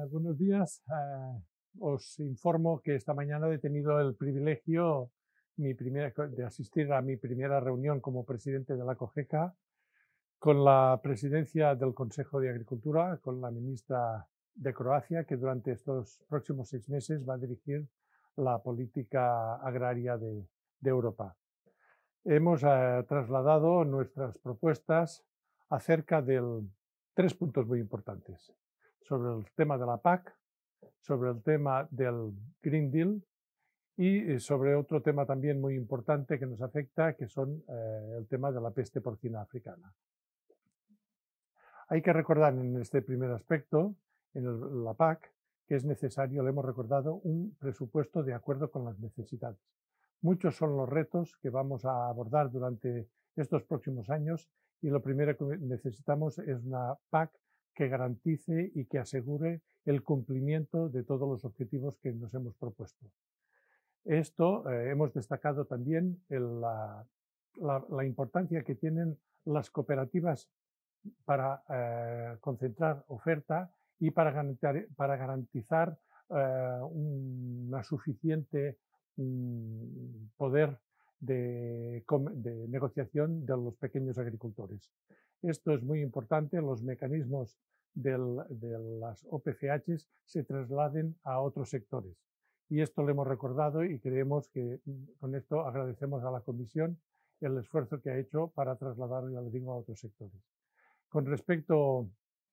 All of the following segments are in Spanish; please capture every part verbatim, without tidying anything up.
Uh, buenos días. Uh, os informo que esta mañana he tenido el privilegio mi primera, de asistir a mi primera reunión como presidente de la Cogeca con la presidencia del Consejo de Agricultura, con la ministra de Croacia, que durante estos próximos seis meses va a dirigir la política agraria de, de Europa. Hemos uh, trasladado nuestras propuestas acerca de tres puntos muy importantes: sobre el tema de la P A C, sobre el tema del Green Deal y sobre otro tema también muy importante que nos afecta, que son eh, el tema de la peste porcina africana. Hay que recordar en este primer aspecto, en el, la P A C, que es necesario, le hemos recordado, un presupuesto de acuerdo con las necesidades. Muchos son los retos que vamos a abordar durante estos próximos años y lo primero que necesitamos es una P A C que garantice y que asegure el cumplimiento de todos los objetivos que nos hemos propuesto. Esto eh, hemos destacado también el, la, la, la importancia que tienen las cooperativas para eh, concentrar oferta y para garantizar, para garantizar eh, una suficiente um, poder de, de negociación de los pequeños agricultores. Esto es muy importante, los mecanismos del, de las O P C H se trasladen a otros sectores. Y esto lo hemos recordado y creemos que con esto agradecemos a la Comisión el esfuerzo que ha hecho para trasladarlo, ya lo digo, a otros sectores. Con respecto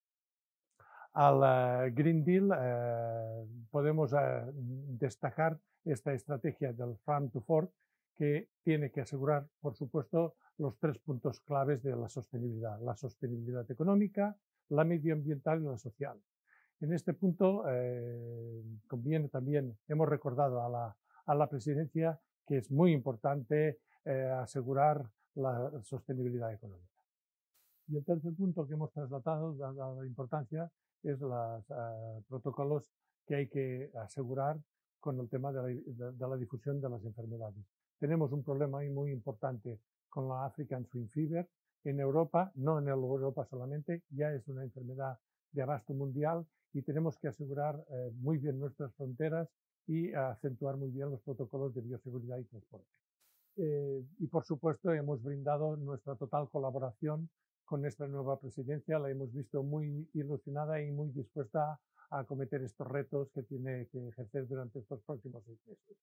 al uh, Green Deal, eh, podemos uh, destacar esta estrategia del Farm to Fork, que tiene que asegurar, por supuesto, los tres puntos claves de la sostenibilidad: la sostenibilidad económica, la medioambiental y la social. En este punto, eh, conviene también, hemos recordado a la, a la presidencia que es muy importante eh, asegurar la sostenibilidad económica. Y el tercer punto que hemos trasladado, dada la importancia, es los uh, protocolos que hay que asegurar con el tema de la, de, de la difusión de las enfermedades. Tenemos un problema ahí muy importante con la African Swine Fever en Europa, no en Europa solamente, ya es una enfermedad de abasto mundial y tenemos que asegurar eh, muy bien nuestras fronteras y acentuar muy bien los protocolos de bioseguridad y transporte. Eh, y por supuesto hemos brindado nuestra total colaboración con nuestra nueva presidencia, la hemos visto muy ilusionada y muy dispuesta a acometer estos retos que tiene que ejercer durante estos próximos seis meses.